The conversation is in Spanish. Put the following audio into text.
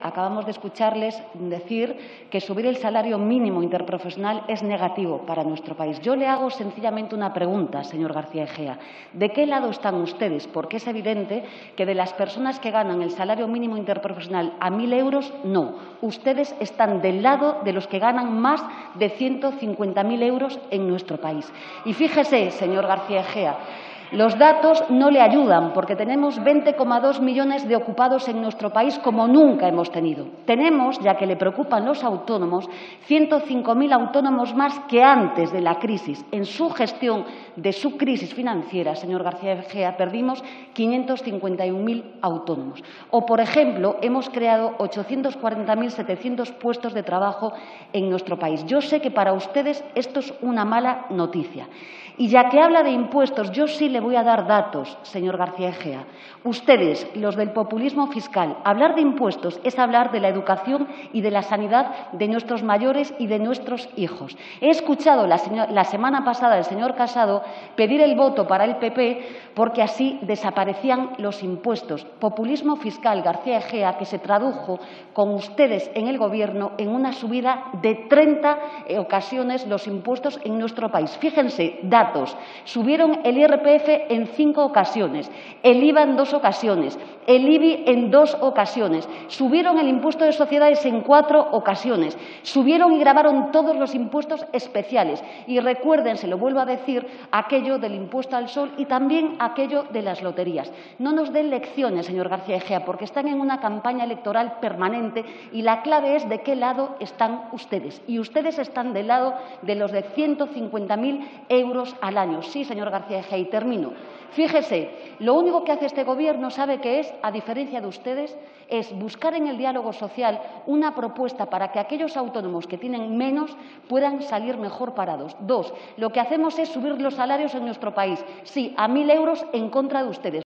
Acabamos de escucharles decir que subir el salario mínimo interprofesional es negativo para nuestro país. Yo le hago sencillamente una pregunta, señor García Egea. ¿De qué lado están ustedes? Porque es evidente que de las personas que ganan el salario mínimo interprofesional a 1.000 euros, no. Ustedes están del lado de los que ganan más de 150.000 euros en nuestro país. Y fíjese, señor García Egea, los datos no le ayudan porque tenemos 20,2 millones de ocupados en nuestro país como nunca hemos tenido. Tenemos, ya que le preocupan los autónomos, 105.000 autónomos más que antes de la crisis. En su gestión de su crisis financiera, señor García Egea, perdimos 551.000 autónomos. O, por ejemplo, hemos creado 840.700 puestos de trabajo en nuestro país. Yo sé que para ustedes esto es una mala noticia. Y ya que habla de impuestos, yo sí le voy a dar datos, señor García Egea. Ustedes, los del populismo fiscal, hablar de impuestos es hablar de la educación y de la sanidad de nuestros mayores y de nuestros hijos. He escuchado la semana pasada al señor Casado pedir el voto para el PP porque así desaparecían los impuestos. Populismo fiscal, García Egea, que se tradujo con ustedes en el Gobierno en una subida de 30 ocasiones los impuestos en nuestro país. Fíjense, datos. Subieron el IRPF en 5 ocasiones, el IVA en 2 ocasiones, el IBI en 2 ocasiones, subieron el impuesto de sociedades en 4 ocasiones, subieron y gravaron todos los impuestos especiales. Y recuerden, se lo vuelvo a decir, aquello del impuesto al sol y también aquello de las loterías. No nos den lecciones, señor García Egea, porque están en una campaña electoral permanente y la clave es de qué lado están ustedes. Y ustedes están del lado de los de 150.000 euros al año. Sí, señor García Egea, y termino. Fíjese, lo único que hace este Gobierno, ¿sabe qué es? A diferencia de ustedes, es buscar en el diálogo social una propuesta para que aquellos autónomos que tienen menos puedan salir mejor parados. 2, lo que hacemos es subir los salarios en nuestro país. Sí, a 1.000 euros en contra de ustedes.